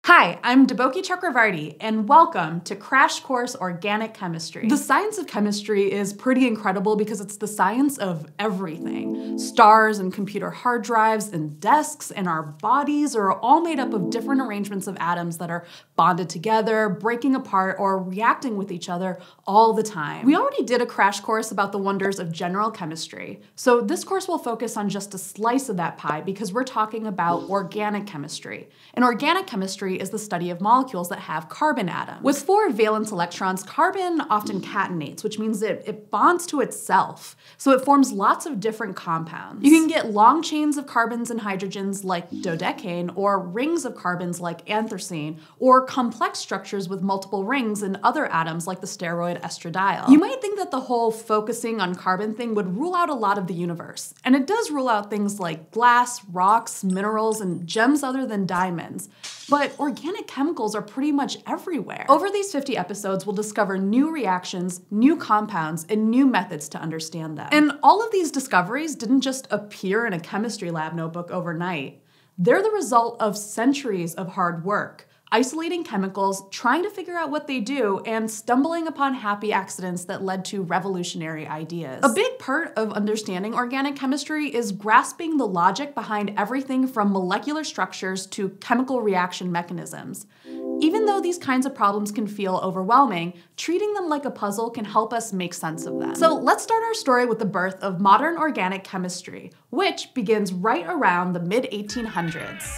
Hi, I'm Deboki Chakravarti, and welcome to Crash Course Organic Chemistry. The science of chemistry is pretty incredible because it's the science of everything. Stars and computer hard drives and desks and our bodies are all made up of different arrangements of atoms that are bonded together, breaking apart, or reacting with each other all the time. We already did a crash course about the wonders of general chemistry, so this course will focus on just a slice of that pie because we're talking about organic chemistry. And organic chemistry is the study of molecules that have carbon atoms. With 4 valence electrons, carbon often catenates, which means it bonds to itself. So it forms lots of different compounds. You can get long chains of carbons and hydrogens like dodecane, or rings of carbons like anthracene, or complex structures with multiple rings in other atoms like the steroid estradiol. You might think that the whole focusing on carbon thing would rule out a lot of the universe. And it does rule out things like glass, rocks, minerals, and gems other than diamonds. But organic chemicals are pretty much everywhere. Over these 50 episodes, we'll discover new reactions, new compounds, and new methods to understand them. And all of these discoveries didn't just appear in a chemistry lab notebook overnight. They're the result of centuries of hard work, isolating chemicals, trying to figure out what they do, and stumbling upon happy accidents that led to revolutionary ideas. A big part of understanding organic chemistry is grasping the logic behind everything from molecular structures to chemical reaction mechanisms. Even though these kinds of problems can feel overwhelming, treating them like a puzzle can help us make sense of them. So let's start our story with the birth of modern organic chemistry, which begins right around the mid-1800s.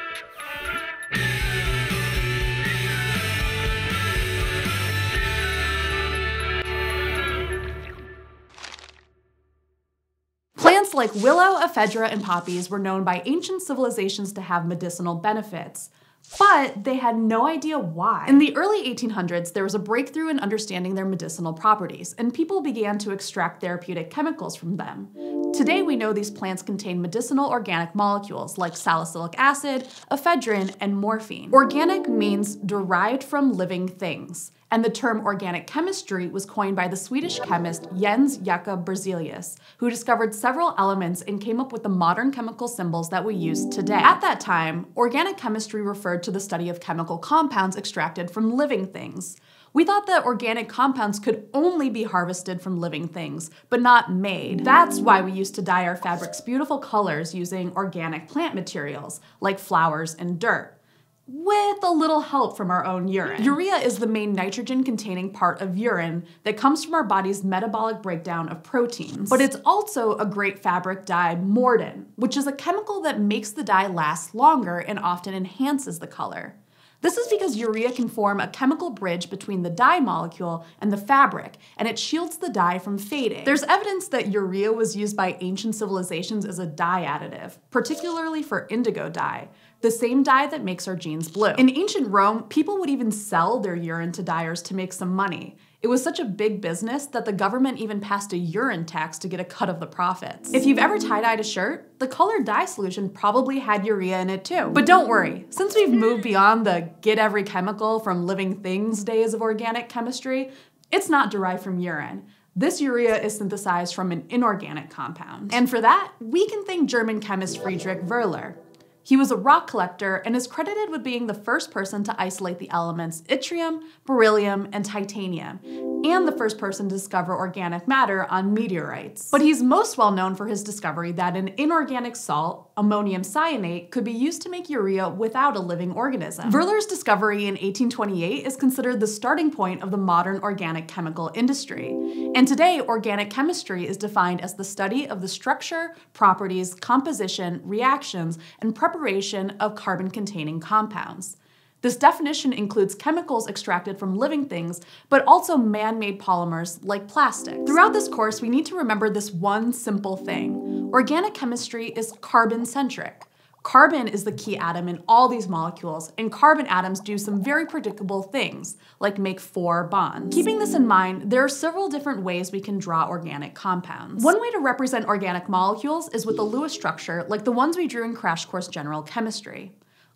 Plants like willow, ephedra, and poppies were known by ancient civilizations to have medicinal benefits, but they had no idea why. In the early 1800s, there was a breakthrough in understanding their medicinal properties, and people began to extract therapeutic chemicals from them. Today, we know these plants contain medicinal organic molecules like salicylic acid, ephedrine, and morphine. Organic means derived from living things, and the term organic chemistry was coined by the Swedish chemist Jens Jakob Berzelius, who discovered several elements and came up with the modern chemical symbols that we use today. At that time, organic chemistry referred to the study of chemical compounds extracted from living things. We thought that organic compounds could only be harvested from living things, but not made. That's why we used to dye our fabrics beautiful colors using organic plant materials, like flowers and dirt, with a little help from our own urine. Urea is the main nitrogen-containing part of urine that comes from our body's metabolic breakdown of proteins. But it's also a great fabric dye, mordant, which is a chemical that makes the dye last longer and often enhances the color. This is because urea can form a chemical bridge between the dye molecule and the fabric, and it shields the dye from fading. There's evidence that urea was used by ancient civilizations as a dye additive, particularly for indigo dye, the same dye that makes our jeans blue. In ancient Rome, people would even sell their urine to dyers to make some money. It was such a big business that the government even passed a urine tax to get a cut of the profits. If you've ever tie-dyed a shirt, the colored dye solution probably had urea in it too. But don't worry, since we've moved beyond the get every chemical from living things days of organic chemistry, it's not derived from urine. This urea is synthesized from an inorganic compound. And for that, we can thank German chemist Friedrich Wöhler. He was a rock collector and is credited with being the first person to isolate the elements yttrium, beryllium, and titanium, and the first person to discover organic matter on meteorites. But he's most well known for his discovery that an inorganic salt, ammonium cyanate, could be used to make urea without a living organism. Wöhler's discovery in 1828 is considered the starting point of the modern organic chemical industry. And today, organic chemistry is defined as the study of the structure, properties, composition, reactions, and preparation of carbon-containing compounds. This definition includes chemicals extracted from living things, but also man-made polymers like plastics. Throughout this course, we need to remember this one simple thing. Organic chemistry is carbon-centric. Carbon is the key atom in all these molecules, and carbon atoms do some very predictable things, like make 4 bonds. Keeping this in mind, there are several different ways we can draw organic compounds. One way to represent organic molecules is with a Lewis structure, like the ones we drew in Crash Course General Chemistry.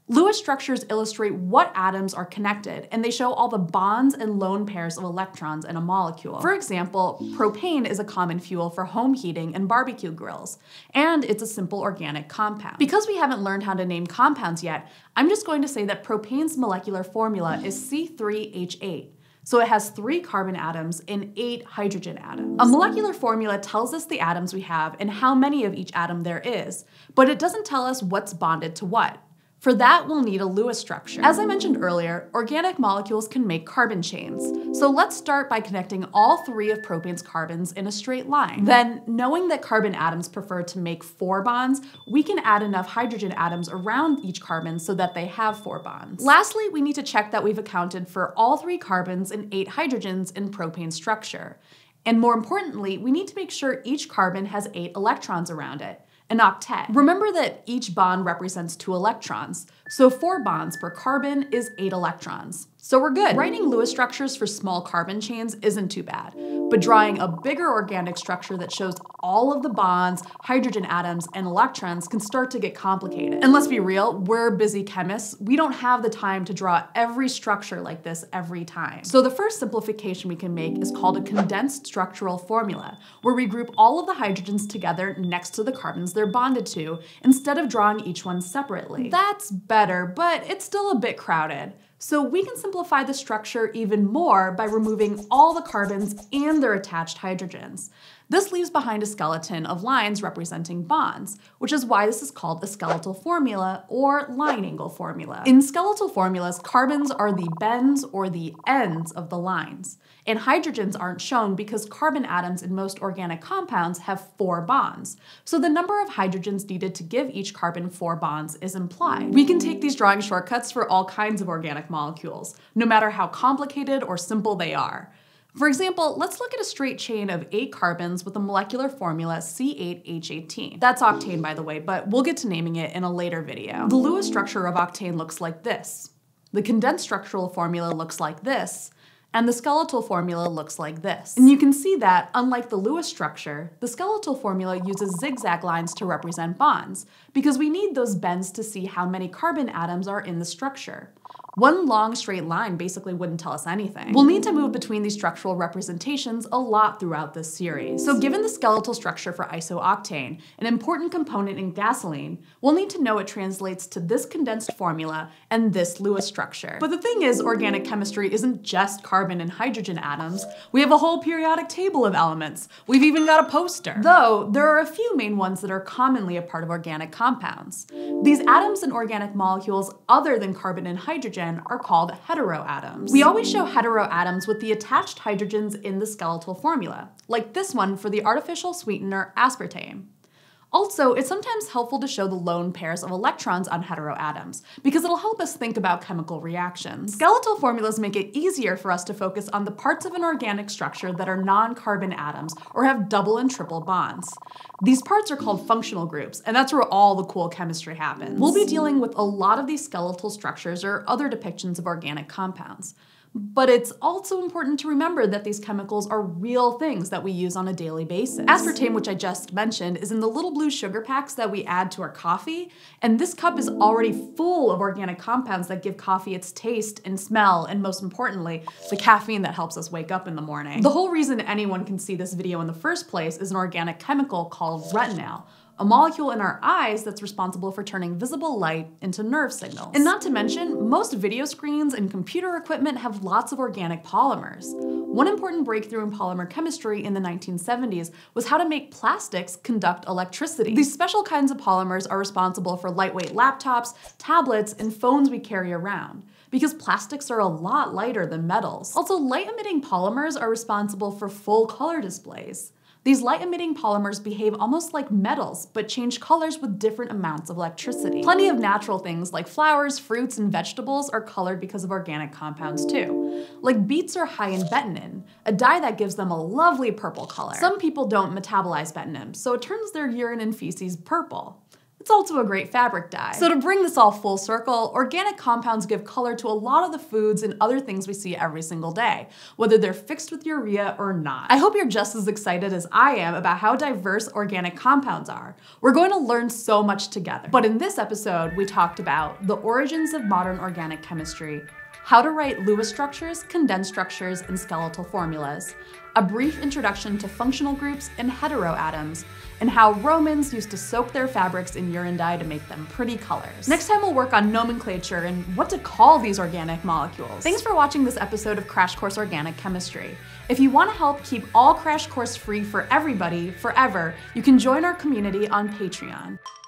Lewis structures illustrate what atoms are connected, and they show all the bonds and lone pairs of electrons in a molecule. For example, propane is a common fuel for home heating and barbecue grills, and it's a simple organic compound. Because we haven't learned how to name compounds yet, I'm just going to say that propane's molecular formula is C3H8. So it has 3 carbon atoms and 8 hydrogen atoms. A molecular formula tells us the atoms we have and how many of each atom there is, but it doesn't tell us what's bonded to what. For that, we'll need a Lewis structure. As I mentioned earlier, organic molecules can make carbon chains. So let's start by connecting all 3 of propane's carbons in a straight line. Then, knowing that carbon atoms prefer to make 4 bonds, we can add enough hydrogen atoms around each carbon so that they have 4 bonds. Lastly, we need to check that we've accounted for all 3 carbons and 8 hydrogens in propane's structure. And more importantly, we need to make sure each carbon has 8 electrons around it. An octet. Remember that each bond represents 2 electrons, so 4 bonds per carbon is 8 electrons. So we're good. Writing Lewis structures for small carbon chains isn't too bad, but drawing a bigger organic structure that shows all of the bonds, hydrogen atoms, and electrons can start to get complicated. And let's be real, we're busy chemists. We don't have the time to draw every structure like this every time. So the first simplification we can make is called a condensed structural formula, where we group all of the hydrogens together next to the carbons they're bonded to, instead of drawing each one separately. That's better, but it's still a bit crowded. So we can simplify the structure even more by removing all the carbons and their attached hydrogens. This leaves behind a skeleton of lines representing bonds, which is why this is called a skeletal formula or line angle formula. In skeletal formulas, carbons are the bends or the ends of the lines, and hydrogens aren't shown because carbon atoms in most organic compounds have 4 bonds, so the number of hydrogens needed to give each carbon 4 bonds is implied. We can take these drawing shortcuts for all kinds of organic molecules, no matter how complicated or simple they are. For example, let's look at a straight chain of 8 carbons with a molecular formula C8H18. That's octane, by the way, but we'll get to naming it in a later video. The Lewis structure of octane looks like this. The condensed structural formula looks like this, and the skeletal formula looks like this. And you can see that, unlike the Lewis structure, the skeletal formula uses zigzag lines to represent bonds, because we need those bends to see how many carbon atoms are in the structure. One long straight line basically wouldn't tell us anything. We'll need to move between these structural representations a lot throughout this series. So given the skeletal structure for isooctane, an important component in gasoline, we'll need to know it translates to this condensed formula and this Lewis structure. But the thing is, organic chemistry isn't just carbon and hydrogen atoms. We have a whole periodic table of elements. We've even got a poster. Though, there are a few main ones that are commonly a part of organic compounds. These atoms in organic molecules other than carbon and hydrogen are called heteroatoms. We always show heteroatoms with the attached hydrogens in the skeletal formula, like this one for the artificial sweetener aspartame. Also, it's sometimes helpful to show the lone pairs of electrons on heteroatoms, because it'll help us think about chemical reactions. Skeletal formulas make it easier for us to focus on the parts of an organic structure that are non-carbon atoms or have double and triple bonds. These parts are called functional groups, and that's where all the cool chemistry happens. We'll be dealing with a lot of these skeletal structures or other depictions of organic compounds. But it's also important to remember that these chemicals are real things that we use on a daily basis. Aspartame, which I just mentioned, is in the little blue sugar packs that we add to our coffee, and this cup is already full of organic compounds that give coffee its taste and smell, and most importantly, the caffeine that helps us wake up in the morning. The whole reason anyone can see this video in the first place is an organic chemical called retinal, a molecule in our eyes that's responsible for turning visible light into nerve signals. And not to mention, most video screens and computer equipment have lots of organic polymers. One important breakthrough in polymer chemistry in the 1970s was how to make plastics conduct electricity. These special kinds of polymers are responsible for lightweight laptops, tablets, and phones we carry around, because plastics are a lot lighter than metals. Also, light-emitting polymers are responsible for full color displays. These light-emitting polymers behave almost like metals, but change colors with different amounts of electricity. Plenty of natural things like flowers, fruits, and vegetables are colored because of organic compounds too. Like beets are high in betanin, a dye that gives them a lovely purple color. Some people don't metabolize betanin, so it turns their urine and feces purple. It's also a great fabric dye. So to bring this all full circle, organic compounds give color to a lot of the foods and other things we see every single day, whether they're fixed with urea or not. I hope you're just as excited as I am about how diverse organic compounds are. We're going to learn so much together. But in this episode, we talked about the origins of modern organic chemistry, how to write Lewis structures, condensed structures, and skeletal formulas, a brief introduction to functional groups and heteroatoms, and how Romans used to soak their fabrics in urine dye to make them pretty colors. Next time we'll work on nomenclature and what to call these organic molecules. Thanks for watching this episode of Crash Course Organic Chemistry. If you want to help keep all Crash Course free for everybody, forever, you can join our community on Patreon.